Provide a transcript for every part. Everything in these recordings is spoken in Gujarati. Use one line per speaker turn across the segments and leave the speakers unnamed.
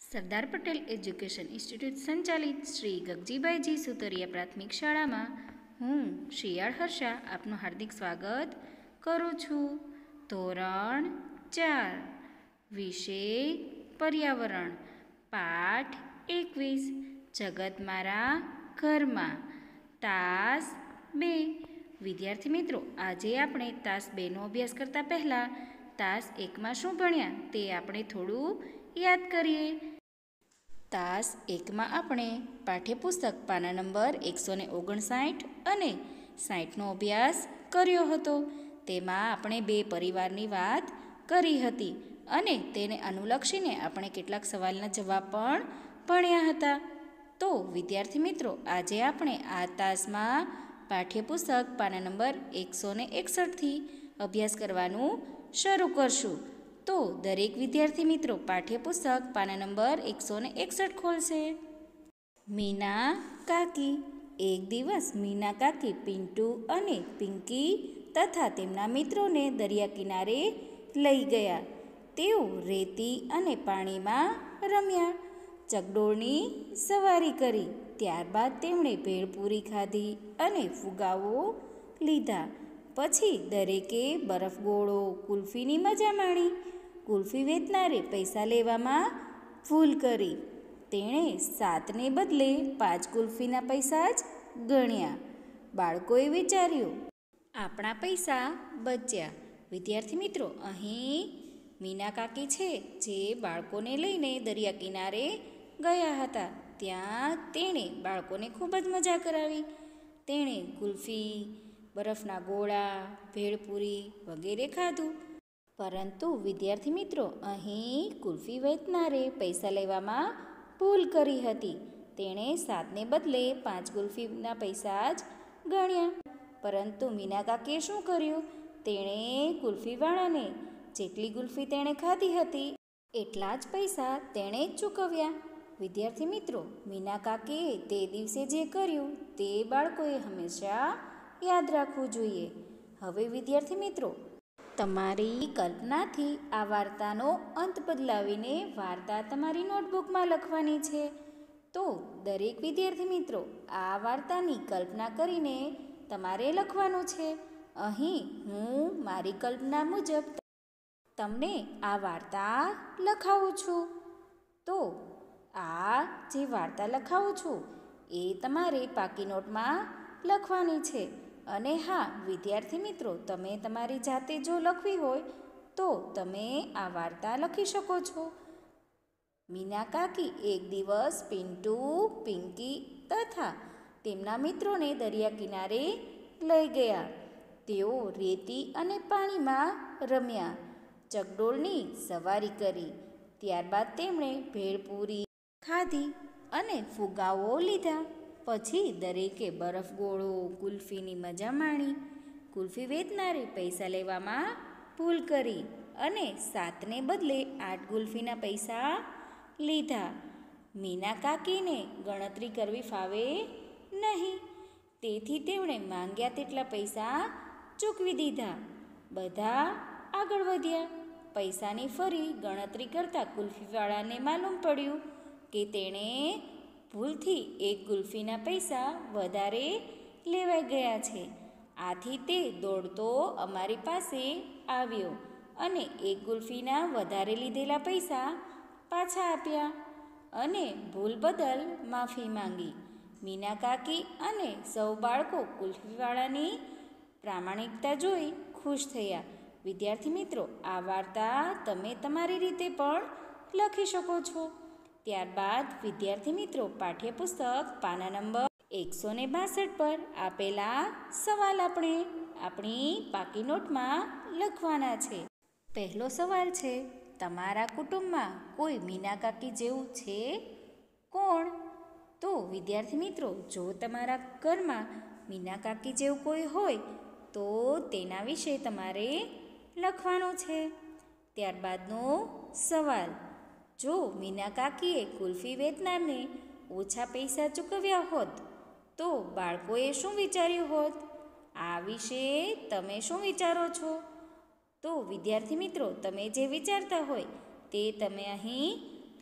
સરદાર પટેલ એજ્યુકેશન ઇન્સ્ટિટ્યૂટ સંચાલિત શ્રી ગગજીભાઈજી સુતરિયા પ્રાથમિક શાળામાં હું શિયાળ હર્ષા આપનું હાર્દિક સ્વાગત કરું છું. ધોરણ 4 વિષય પર્યાવરણ, પાઠ 21 જગત મારા ઘરમાં, તાસ 2. વિદ્યાર્થી મિત્રો, આજે આપણે તાસ 2નો અભ્યાસ કરતા પહેલાં તાસ 1માં શું ભણ્યા તે આપણે થોડું યાદ કરીએ. તાસ 1માં આપણે પાઠ્યપુસ્તક પાના નંબર 159 અને 60નો અભ્યાસ કર્યો હતો. તેમાં આપણે 2 પરિવારની વાત કરી હતી અને તેને અનુલક્ષીને આપણે કેટલાક સવાલના જવાબ પણ ભણ્યા હતા. તો વિદ્યાર્થી મિત્રો, આજે આપણે આ તાસમાં પાઠ્યપુસ્તક પાના નંબર 161થી અભ્યાસ કરવાનું શરૂ કરશું. તો દરેક વિદ્યાર્થી મિત્રો પાઠ્યપુસ્તક પાના નંબર 161 ખોલશે. મીના કાકી. એક દિવસ મીના કાકી પિન્ટુ અને પિંકી તથા તેમના મિત્રોને દરિયા કિનારે લઈ ગયા. તેઓ રેતી અને પાણીમાં રમ્યા, ચકડોળની સવારી કરી. ત્યારબાદ તેમણે ભેળપૂરી ખાધી અને ફુગાવો લીધા. પછી દરેકે બરફ ગોળો, કુલ્ફીની મજા માણી. કુલ્ફી વેચનારે પૈસા લેવામાં ભૂલ કરી. તેણે 7ને બદલે 5 કુલ્ફીના પૈસા જ ગણ્યા. બાળકોએ વિચાર્યું, આપણા પૈસા બચ્યા. વિદ્યાર્થી મિત્રો, અહીં મીના કાકી છે જે બાળકોને લઈને દરિયા કિનારે ગયા હતા. ત્યાં તેણે બાળકોને ખૂબ જ મજા કરાવી. તેણે કુલ્ફી, બરફના ગોળા, ભેળપૂરી વગેરે ખાધું. પરંતુ વિદ્યાર્થી મિત્રો, અહીં કુલ્ફી વેચનારે પૈસા લેવામાં ભૂલ કરી હતી. તેણે 7ને બદલે 5 કુલ્ફીના પૈસા જ ગણ્યા. પરંતુ મીના કાકીએ શું કર્યું? તેણે કુલ્ફીવાળાને જેટલી કુલ્ફી તેણે ખાધી હતી એટલા જ પૈસા તેણે જ ચૂકવ્યા. વિદ્યાર્થી મિત્રો, મીના કાકીએ તે દિવસે જે કર્યું તે બાળકોએ હંમેશા યાદ રાખવું જોઈએ. હવે વિદ્યાર્થી મિત્રો, તમારી કલ્પનાથી આ વાર્તાનો અંત બદલાવીને વાર્તા તમારી નોટબુકમાં લખવાની છે. તો દરેક વિદ્યાર્થી મિત્રો આ વાર્તાની કલ્પના કરીને તમારે લખવાનું છે. અહીં હું મારી કલ્પના મુજબ તમને આ વાર્તા લખાવું છું. તો આ જે વાર્તા લખાવું છું એ તમારે પાકી નોટમાં લખવાની છે. અને હા વિદ્યાર્થી મિત્રો, તમે તમારી જાતે જો લખવી હોય તો તમે આ વાર્તા લખી શકો છો. મીના કાકી એક દિવસ પિન્ટુ, પિંકી તથા તેમના મિત્રોને દરિયા કિનારે લઈ ગયા. તેઓ રેતી અને પાણીમાં રમ્યા, ચકડોળની સવારી કરી. ત્યારબાદ તેમણે ભેળપૂરી ખાધી અને ફુગાવો લીધા. પછી દરેકે બરફ ગોળો, કુલ્ફીની મજા માણી. કુલ્ફી વેચનારે પૈસા લેવામાં ભૂલ કરી અને 7ને બદલે 8 કુલ્ફીના પૈસા લીધા. મીના કાકીને ગણતરી કરવી ફાવે નહીં, તેથી તેમણે માંગ્યા તેટલા પૈસા ચૂકવી દીધા. બધા આગળ વધ્યા. પૈસાની ફરી ગણતરી કરતાં કુલ્ફીવાળાને માલુમ પડ્યું કે તેણે ભૂલથી 1 કુલ્ફીના પૈસા વધારે લેવાઈ ગયા છે. આથી તે દોડતો અમારી પાસે આવ્યો અને 1 કુલ્ફીના વધારે લીધેલા પૈસા પાછા આપ્યા અને ભૂલ બદલ માફી માંગી. મીના કાકી અને સૌ બાળકો કુલ્ફીવાળાની પ્રામાણિકતા જોઈ ખુશ થયા. વિદ્યાર્થી મિત્રો, આ વાર્તા તમે તમારી રીતે પણ લખી શકો છો. ત્યારબાદ વિદ્યાર્થી મિત્રો પાઠ્યપુસ્તક પાના નંબર 162 પર આપેલા સવાલ આપણે આપણી પાકી નોટમાં લખવાના છે. પહેલો સવાલ છે, તમારા કુટુંબમાં કોઈ મીના કાકી જેવું છે કોણ? તો વિદ્યાર્થી મિત્રો, જો તમારા ઘરમાં મીના કાકી જેવું કોઈ હોય તો તેના વિશે તમારે લખવાનું છે. ત્યારબાદનો સવાલ, જો મીના કાકીએ કુલ્ફી વેચનારને ઓછા પૈસા ચૂકવ્યા હોત તો બાળકોએ શું વિચાર્યું હોત? આ વિશે તમે શું વિચારો છો? તો વિદ્યાર્થી મિત્રો, તમે જે વિચારતા હોય તે તમે અહીં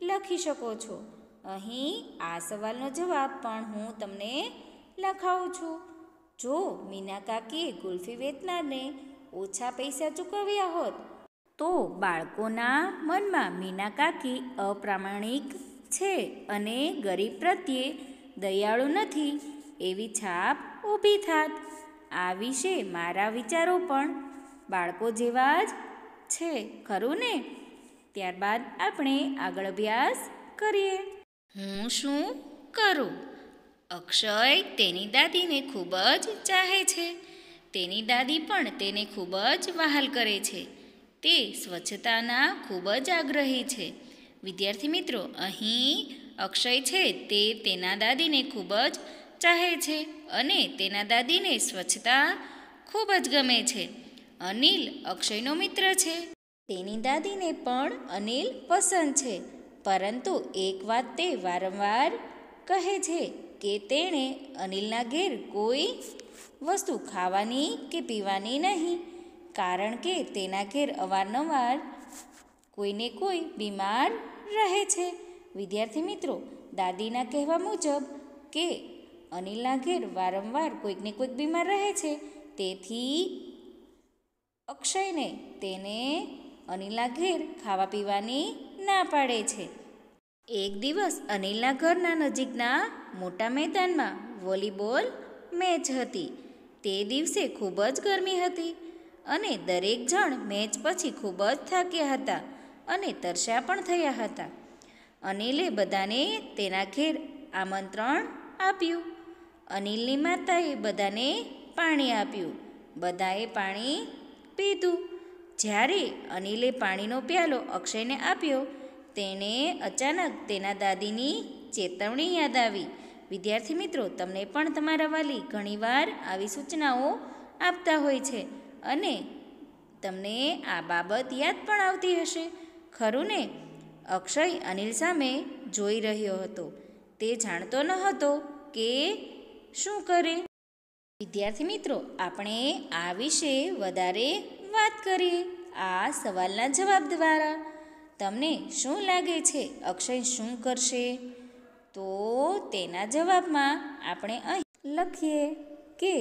લખી શકો છો. અહીં આ સવાલનો જવાબ પણ હું તમને લખાવું છું. જો મીના કાકીએ ગુલ્ફી વેચનારને ઓછા પૈસા ચૂકવ્યા હોત તો બાળકોના મનમાં મીના કાકી અપ્રામાણિક છે અને ગરીબ પ્રત્યે દયાળુ નથી એવી છાપ ઊભી થાત. આ વિશે મારા વિચારો પણ બાળકો જેવા જ છે, ખરું ને? ત્યારબાદ આપણે આગળ અભ્યાસ કરીએ. હું શું કરું? અક્ષય તેની દાદીને ખૂબ જ ચાહે છે. તેની દાદી પણ તેને ખૂબ જ વહાલ કરે છે. તે સ્વચ્છતાના ખૂબ જ આગ્રહી છે. વિદ્યાર્થી મિત્રો, અહીં અક્ષય છે તે તેના દાદીને ખૂબ જ ચાહે છે અને તેના દાદીને સ્વચ્છતા ખૂબ જ ગમે છે. અનિલ અક્ષયનો મિત્ર છે. તેની દાદીને પણ અનિલ પસંદ છે, પરંતુ એક વાત તે વારંવાર કહે છે કે તેણે અનિલના ઘેર કોઈ વસ્તુ ખાવાની કે પીવાની નહીં, કારણ કે તેના ઘેર અવારનવાર કોઈને કોઈ બીમાર રહે છે. વિદ્યાર્થી મિત્રો, દાદીના કહેવા મુજબ કે અનિલના ઘેર વારંવાર કોઈકને કોઈક બીમાર રહે છે, તેથી અક્ષયને તેને અનિલના ઘેર ખાવા પીવાની ના પાડે છે. એક દિવસ અનિલના ઘરના નજીકના મોટા મેદાનમાં વોલીબોલ મેચ હતી. તે દિવસે ખૂબ જ ગરમી હતી અને દરેક જણ મેચ પછી ખૂબ જ થાક્યા હતા અને તરસ્યા પણ થયા હતા. અનિલે બધાને તેના ઘેર આમંત્રણ આપ્યું. અનિલની માતાએ બધાને પાણી આપ્યું. બધાએ પાણી પીધું. જ્યારે અનિલે પાણીનો પ્યાલો અક્ષયને આપ્યો, તેને અચાનક તેના દાદીની ચેતવણી યાદ આવી. વિદ્યાર્થી મિત્રો, તમને પણ તમારા વાલી ઘણીવાર આવી સૂચનાઓ આપતા હોય છે અને તમને આ બાબત યાદ પણ આવતી હશે, ખરું ને? અક્ષય અનિલ સામે જોઈ રહ્યો હતો. તે જાણતો ન હતો કે શું કરે. વિદ્યાર્થી મિત્રો, આપણે આ વિશે વધારે વાત કરીએ આ સવાલના જવાબ દ્વારા. તમને શું લાગે છે અક્ષય શું કરશે? તો તેના જવાબમાં આપણે અહીં લખીએ કે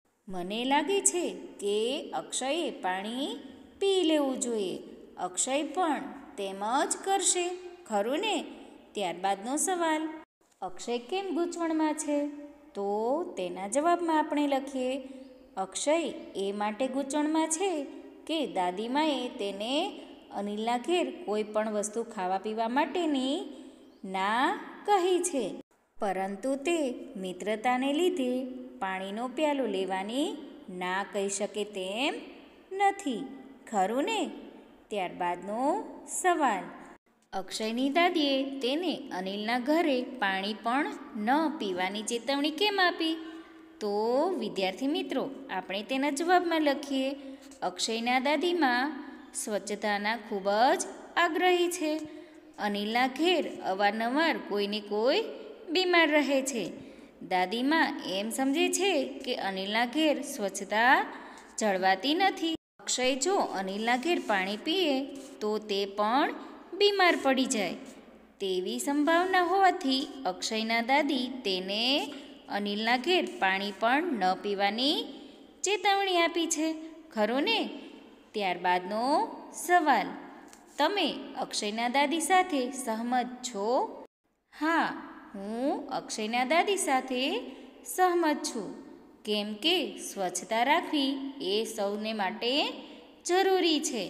મને લાગે છે કે અક્ષયે પાણી પી લેવું જોઈએ. અક્ષય પણ તેમ જ કરશે, ખરું ને? ત્યારબાદનો સવાલ, અક્ષય કેમ ગૂંચવણમાં છે? તો તેના જવાબમાં આપણે લખીએ અક્ષય એ માટે ગૂંચવણમાં છે કે દાદીમાએ તેને અનિલના ઘેર કોઈ પણ વસ્તુ ખાવા પીવા માટેની ના કહી છે, પરંતુ તે મિત્રતાને લીધે પાણીનો પ્યાલો લેવાની ના કહી શકે તેમ નથી, ખરું ને? ત્યારબાદનો સવાલ, અક્ષયની દાદીએ તેને અનિલના ઘરે પાણી પણ ન પીવાની ચેતવણી કેમ આપી? તો વિદ્યાર્થી મિત્રો, આપણે તેના જવાબમાં લખીએ અક્ષયના દાદીમાં સ્વચ્છતાના ખૂબ જ આગ્રહી છે. અનિલના ઘેર અવારનવાર કોઈને કોઈ બીમાર રહે છે. દાદીમાં એમ સમજે છે કે અનિલના ઘેર સ્વચ્છતા જળવાતી નથી. અક્ષય જો અનિલના ઘેર પાણી પીએ તો તે પણ બીમાર પડી જાય તેવી સંભાવના હોવાથી અક્ષયના દાદી તેને અનિલના ઘેર પાણી પણ ન પીવાની ચેતવણી આપી છે, ખરું ને? ત્યારબાદનો સવાલ, તમે અક્ષયના દાદી સાથે સહમત છો? હા, હું અક્ષયના દાદી સાથે સહમત છું, કેમ કે સ્વચ્છતા રાખવી એ સૌને માટે જરૂરી છે.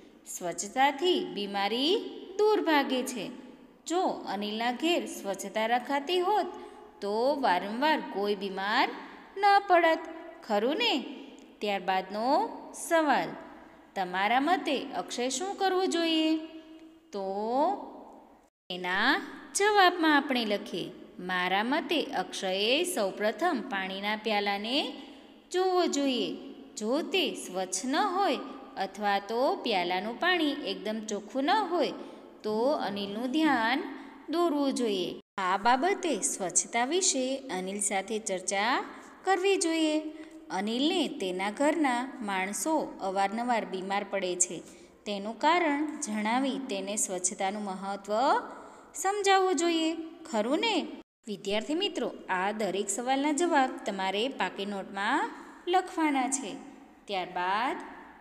સ્વચ્છતાથી બીમારી દૂર ભાગે છે. જો અનિલના ઘેર સ્વચ્છતા રખાતી હોત તો વારંવાર કોઈ બીમાર ન પડત, ખરું ને? ત્યારબાદનો સવાલ, તમારા મતે અક્ષય શું કરવું જોઈએ? તો એના જવાબમાં આપણે લખીએ મારા મતે અક્ષયે સૌપ્રથમ પાણીના પ્યાલાને જોવો જોઈએ. જો તે સ્વચ્છ ન હોય અથવા તો પ્યાલાનું પાણી એકદમ ચોખ્ખું ન હોય તો અનિલનું ધ્યાન દોરવું જોઈએ. આ બાબતે સ્વચ્છતા વિશે અનિલ સાથે ચર્ચા કરવી જોઈએ. અનિલને તેના ઘરના માણસો અવારનવાર બીમાર પડે છે. તેનું કારણ જણાવી તેને સ્વચ્છતાનું મહત્ત્વ સમજાવવો જોઈએ, ખરું ને? વિદ્યાર્થી મિત્રો, આ દરેક સવાલના જવાબ તમારે પાકી નોટમાં લખવાના છે. ત્યારબાદ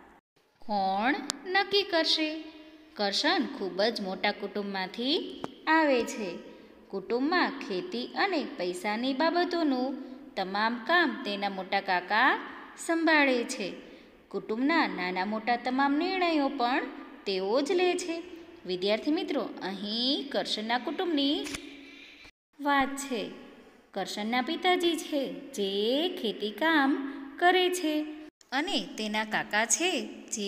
કોણ નક્કી કરશે? કરશન ખૂબ જ મોટા કુટુંબમાંથી આવે છે. કુટુંબમાં ખેતી અને પૈસાની બાબતોનું તમામ કામ તેના મોટા કાકા સંભાળે છે. કુટુંબના નાના મોટા તમામ નિર્ણયો પણ તેઓ જ લે છે. વિદ્યાર્થી મિત્રો, અહીં કરશનના કુટુંબની વાત છે. કરશનના પિતાજી છે જે ખેતી કામ કરે છે અને તેના કાકા છે જે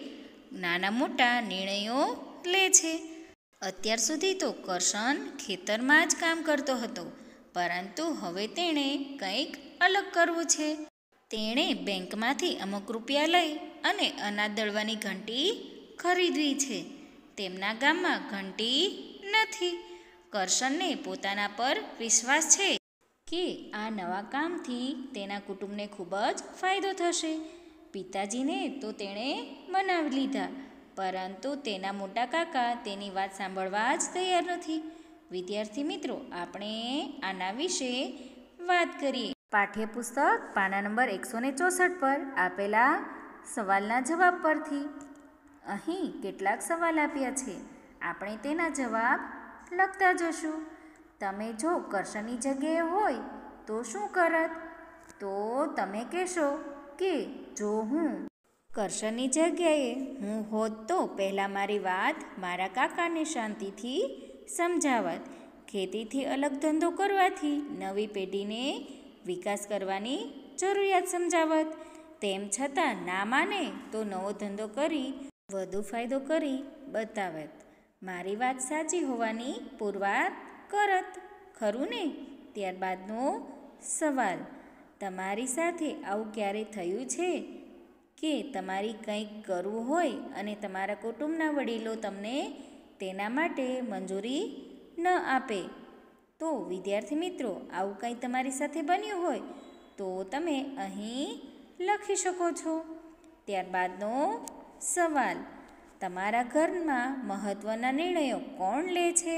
નાના મોટા નિર્ણયો લે છે. અત્યાર સુધી તો કરશન ખેતરમાં જ કામ કરતો હતો, પરંતુ હવે તેણે કંઈક અલગ કરવું છે. તેણે બેંકમાંથી અમુક રૂપિયા લઈ અને અનાજ દળવાની ઘંટી ખરીદવી છે. તેમના ગામમાં ઘંટી નથી. કરશનને પોતાના પર વિશ્વાસ છે કે આ નવા કામથી તેના કુટુંબને ખૂબ જ ફાયદો થશે. પિતાજીને તો તેણે મનાવી લીધા, પરંતુ તેના મોટા કાકા તેની વાત સાંભળવા જ તૈયાર નથી. વિદ્યાર્થી મિત્રો, આપણે આના વિશે વાત કરીએ. પાઠ્યપુસ્તક પાના નંબર 164 પર આપેલા સવાલના જવાબ પરથી. અહીં કેટલાક સવાલ આપ્યા છે. આપણે તેના જવાબ લખતા જશું. તમે જો કરશનની જગ્યાએ હોય તો શું કરત? તો તમે કહેશો કે જો હું કરશનની જગ્યાએ હોત તો પહેલાં મારી વાત મારા કાકાને શાંતિથી સમજાવત. ખેતીથી અલગ ધંધો કરવાથી નવી પેઢીને વિકાસ કરવાની જરૂરિયાત સમજાવત. તેમ છતાં ના માને તો નવો ધંધો કરી વધુ ફાયદો કરી બતાવત. મારી વાત સાચી હોવાની પુરવાર કરત, ખરું ને? ત્યારબાદનો સવાલ, તમારી સાથે આવું ક્યારે થયું છે કે તમારી કંઈક કરવું હોય અને તમારા કુટુંબના વડીલો તમને તેના માટે મંજૂરી ન આપે? તો વિદ્યાર્થી મિત્રો, આવું કંઈ તમારી સાથે બન્યું હોય તો તમે અહીં લખી શકો છો. ત્યારબાદનો સવાલ, તમારા ઘરમાં મહત્ત્વના નિર્ણયો કોણ લે છે?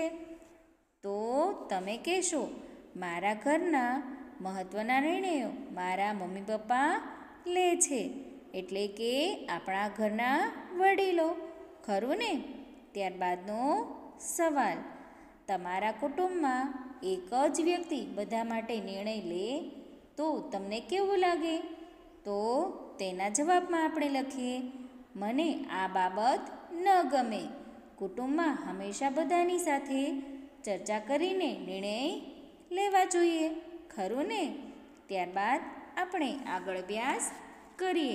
તો તમે કહેશો, મારા ઘરના મહત્ત્વના નિર્ણયો મારા મમ્મી પપ્પા લે છે, એટલે કે આપણા ઘરના વડીલો, ખરું ને? ત્યારબાદનો સવાલ, તમારા કુટુંબમાં એક જ વ્યક્તિ બધા માટે નિર્ણય લે તો તમને કેવું લાગે? તો તેના જવાબમાં આપણે લખીએ, મને આ બાબત ન ગમે. કુટુંબમાં હંમેશા બધાની સાથે ચર્ચા કરીને નિર્ણય લેવા જોઈએ, ખરું ને? ત્યારબાદ આપણે આગળ અભ્યાસ કરીએ.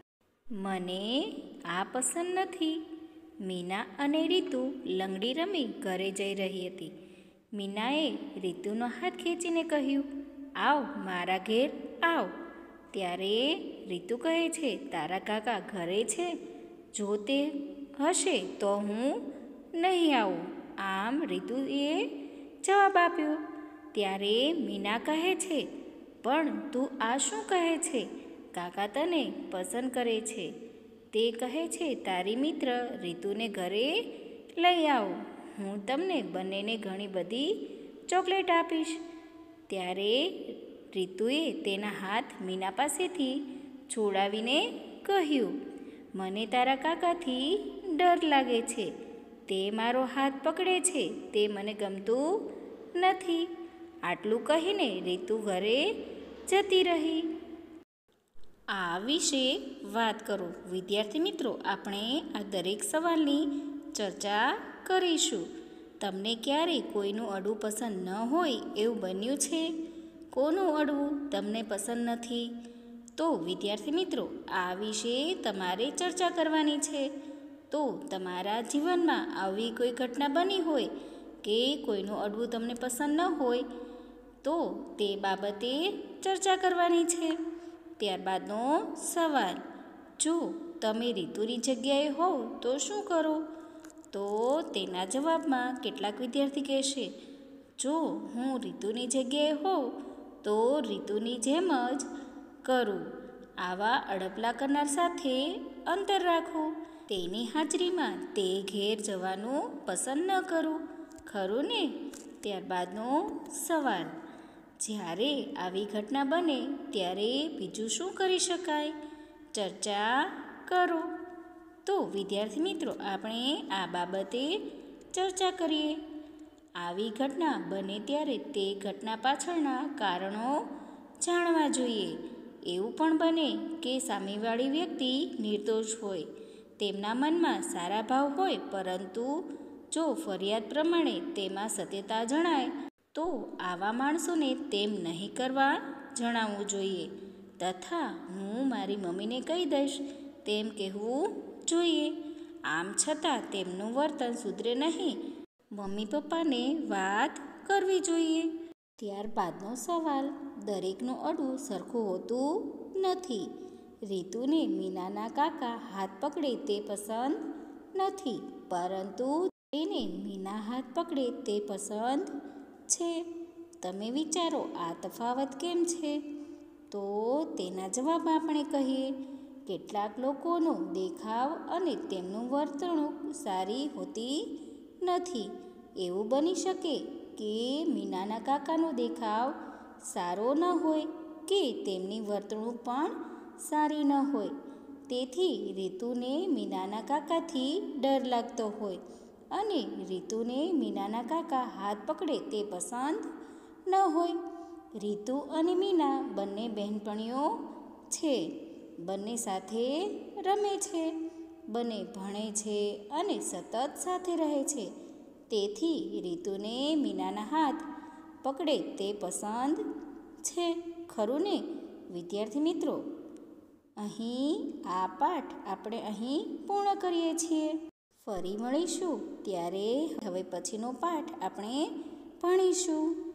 મને આ પસંદ નથી. મીના અને રીતુ લંગડી રમી ઘરે જઈ રહી હતી. મીનાએ રીતુનો હાથ ખેંચીને કહ્યું, આવ, મારા ઘેર આવ. ત્યારે રીતુ કહે છે, તારા કાકા ઘરે છે? જો તે હશે તો હું નહીં આવું. આમ રીતુએ જવાબ આપ્યો. ત્યારે મીના કહે છે, પણ તું આ શું કહે છે? કાકા તને પસંદ કરે છે. તે કહે છે તારી મિત્ર રીતુને ઘરે લઈ આવો. હું તમને બંનેને ઘણી બધી ચોકલેટ આપીશ. ત્યારે રીતુએ તેના હાથ મીના પાસેથી છોડાવીને કહ્યું, મને તારા કાકાથી ડર લાગે છે. તે મારો હાથ પકડે છે તે મને ગમતું નથી. આટલું કહીને રીતુ ઘરે જતી રહી. આ વિશે વાત કરો. વિદ્યાર્થી મિત્રો, આપણે આ દરેક સવાલની ચર્ચા કરીશું. તમને ક્યારેય કોઈનું અડવું પસંદ ન હોય એવું બન્યું છે? કોનું અડવું તમને પસંદ નથી? તો વિદ્યાર્થી મિત્રો, આ વિશે તમારે ચર્ચા કરવાની છે. તો તમારા જીવનમાં આવી કોઈ ઘટના બની હોય કે કોઈનું અડવું તમને પસંદ ન હોય તો તે બાબતે ચર્ચા કરવાની છે. ત્યારબાદનો સવાલ, જો તમે રીતુની જગ્યાએ હોવ તો શું કરો? તો તેના જવાબમાં કેટલાક વિદ્યાર્થી કહેશે, જો હું રીતુની જગ્યાએ હોઉં તો રીતુની જેમ જ કરું. આવા અડપલા કરનાર સાથે અંતર રાખવું. તેની હાજરીમાં તે ઘેર જવાનું પસંદ ન કરું, ખરું ને? ત્યારબાદનો સવાલ: જ્યારે આવી ઘટના બને ત્યારે બીજું શું કરી શકાય? ચર્ચા કરો. તો વિદ્યાર્થી મિત્રો, આપણે આ બાબતે ચર્ચા કરીએ. આવી ઘટના બને ત્યારે તે ઘટના પાછળના કારણો જાણવા જોઈએ. એવું પણ બને કે સામેવાળી વ્યક્તિ નિર્દોષ હોય, તેમના મનમાં સારા ભાવ હોય, પરંતુ જો ફરિયાદ પ્રમાણે તેમાં સત્યતા જણાય તો આવા માણસોને તેમ નહીં કરવા જણાવવું જોઈએ, તથા હું મારી મમ્મીને કહી દઈશ તેમ કહેવું જોઈએ. આમ છતાં તેમનું વર્તન સુધરે નહીં, મમ્મી પપ્પાને વાત કરવી જોઈએ. ત્યારબાદનો સવાલ: દરેકનું અડવું સરખું હોતું નથી. રીતુને મીનાના કાકા હાથ પકડે તે પસંદ નથી, પરંતુ તેને મીના હાથ પકડે તે પસંદ છે. તમે વિચારો આ તફાવત કેમ છે? તો તેના જવાબ આપણે કહીએ. કેટલાક લોકોનો દેખાવ અને તેમનું વર્તણૂક સારી હોતી નથી. એવું બની શકે કે મીનાના કાકાનો દેખાવ સારો ન હોય કે તેમની વર્તણૂક પણ સારી ન હોય. તેથી રીતુને મીનાના કાકાથી ડર લાગતો હોય અને રીતુને મીનાના કાકા હાથ પકડે તે પસંદ ન હોય. રીતુ અને મીના બંને બહેનપણીઓ છે. બંને સાથે રમે છે, બંને ભણે છે અને સતત સાથે રહે છે. તેથી રીતુને મીનાના હાથ પકડે તે પસંદ છે. ખરું ને વિદ્યાર્થી મિત્રો? અહીં આ પાઠ આપણે અહીં પૂર્ણ કરીએ છીએ. ફરી મળીશું ત્યારે હવે પછીનો પાઠ આપણે ભણીશું.